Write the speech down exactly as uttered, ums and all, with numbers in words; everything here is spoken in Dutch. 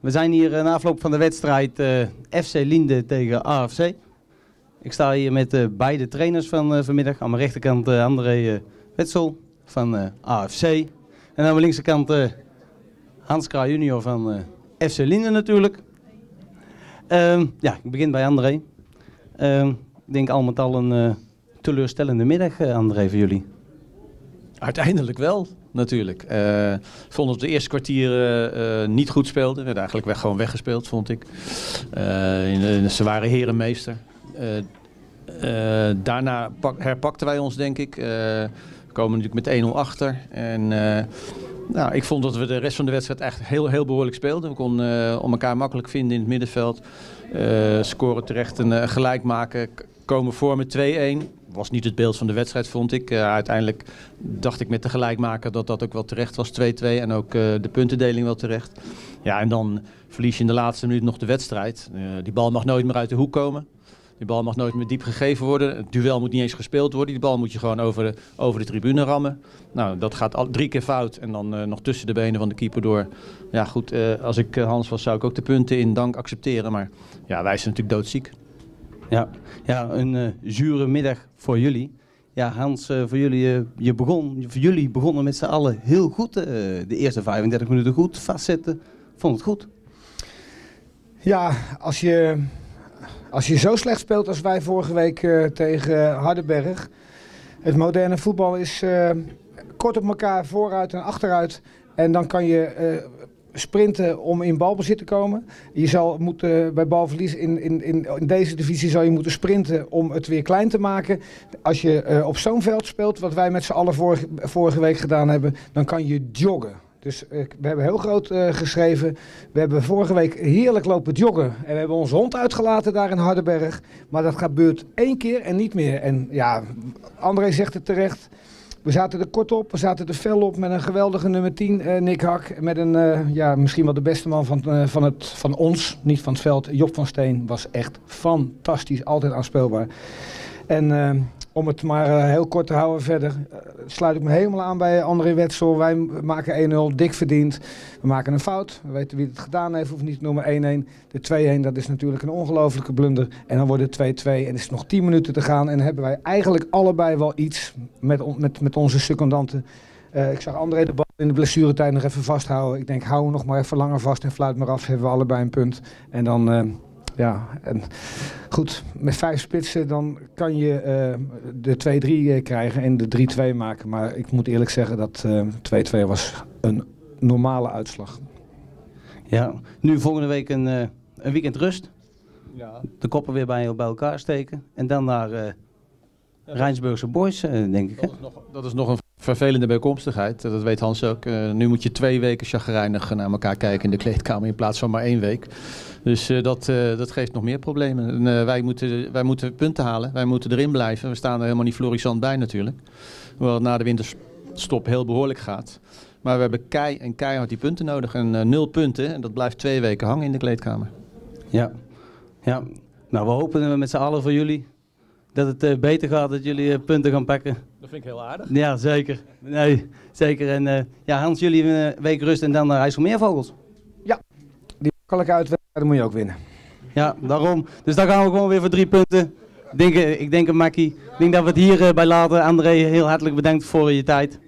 We zijn hier na afloop van de wedstrijd uh, F C Linde tegen A F C. Ik sta hier met uh, beide trainers van uh, vanmiddag. Aan mijn rechterkant uh, André uh, Wetzel van uh, A F C. En aan mijn linkse kant uh, Hans Kraaij junior van uh, F C Linde natuurlijk. Um, ja, ik begin bij André. Um, ik denk al met al een uh, teleurstellende middag, uh, André, voor jullie. Uiteindelijk wel, natuurlijk. Uh, vond ons de eerste kwartier uh, uh, niet goed speelden. We werden eigenlijk weg, gewoon weggespeeld, vond ik. Uh, in de, ze waren herenmeester. Uh, uh, daarna pak, herpakten wij ons, denk ik. Uh, we komen natuurlijk met één nul achter. En uh, nou, ik vond dat we de rest van de wedstrijd echt heel, heel behoorlijk speelden. We konden uh, om elkaar makkelijk vinden in het middenveld. Uh, scoren terecht en uh, gelijk maken. Komen voor met twee-één. Was niet het beeld van de wedstrijd, vond ik. Uh, uiteindelijk dacht ik met de gelijkmaker dat dat ook wel terecht was, twee-twee. En ook uh, de puntendeling wel terecht. Ja, en dan verlies je in de laatste minuut nog de wedstrijd. Uh, die bal mag nooit meer uit de hoek komen. Die bal mag nooit meer diep gegeven worden. Het duel moet niet eens gespeeld worden. Die bal moet je gewoon over de, over de tribune rammen. Nou, dat gaat al, drie keer fout. En dan uh, nog tussen de benen van de keeper door. Ja goed, uh, als ik uh, Hans was, zou ik ook de punten in dank accepteren. Maar ja, wij zijn natuurlijk doodziek. Ja, ja een uh, zure middag voor jullie. Ja, Hans, uh, voor jullie, uh, je begon, voor jullie begonnen met z'n allen heel goed. Uh, de eerste vijfendertig minuten goed vastzetten. Vond het goed? Ja, als je, als je zo slecht speelt als wij vorige week uh, tegen Hardenberg. Het moderne voetbal is uh, kort op elkaar, vooruit en achteruit. En dan kan je Uh, sprinten om in balbezit te komen. Je zal moeten bij balverlies in, in, in, in deze divisie zal je moeten sprinten om het weer klein te maken. Als je uh, op zo'n veld speelt, wat wij met z'n allen vorige, vorige week gedaan hebben, dan kan je joggen. Dus uh, we hebben heel groot uh, geschreven. We hebben vorige week heerlijk lopen joggen. En we hebben onze hond uitgelaten daar in Hardenberg. Maar dat gebeurt één keer en niet meer. En ja, André zegt het terecht. We zaten er kort op, we zaten er fel op met een geweldige nummer tien, uh, Nick Hak. Met een, uh, ja, misschien wel de beste man van, uh, van, het, van ons, niet van het veld. Job van Steen was echt fantastisch, altijd aanspeelbaar. En uh, om het maar uh, heel kort te houden verder, uh, sluit ik me helemaal aan bij André Wetzel. Wij maken één nul, dik verdiend. We maken een fout, we weten wie het gedaan heeft, hoeft niet nummer één-één. De twee-één, dat is natuurlijk een ongelofelijke blunder. En dan wordt het twee-twee en is het nog tien minuten te gaan. En dan hebben wij eigenlijk allebei wel iets met, on, met, met onze secondanten. Uh, ik zag André de bal in de blessuretijd nog even vasthouden. Ik denk, hou hem nog maar even langer vast en fluit maar af. Hebben we allebei een punt. En dan... Uh, Ja, en goed, met vijf spitsen dan kan je uh, de twee-drie uh, krijgen en de drie-twee maken. Maar ik moet eerlijk zeggen dat uh, twee-twee was een normale uitslag. Ja, nu volgende week een, uh, een weekend rust. Ja. De koppen weer bij, bij elkaar steken. En dan naar uh, Rijnsburgse Boys, uh, denk ik. Hè? Dat is, nog, dat is nog een vervelende bijkomstigheid. Dat weet Hans ook. Uh, nu moet je twee weken chagrijnig naar elkaar kijken in de kleedkamer in plaats van maar één week. Dus uh, dat, uh, dat geeft nog meer problemen. En, uh, wij, moeten, wij moeten punten halen. Wij moeten erin blijven. We staan er helemaal niet florissant bij natuurlijk. Hoewel het na de winterstop heel behoorlijk gaat. Maar we hebben kei en keihard die punten nodig. En uh, nul punten. En dat blijft twee weken hangen in de kleedkamer. Ja, ja. Nou, we hopen met z'n allen voor jullie dat het uh, beter gaat, dat jullie uh, punten gaan pakken. Dat vind ik heel aardig. Ja, zeker. Nee, zeker. En uh, ja, Hans, jullie een uh, week rust en dan naar IJsselmeervogels. Ja, die makkelijke uitwedstrijden moet je ook winnen. Ja, daarom. Dus dan gaan we gewoon weer voor drie punten. Ik denk, uh, ik denk, uh, Makkie, ik denk dat we het hier uh, bij laten. André, heel hartelijk bedankt voor je tijd.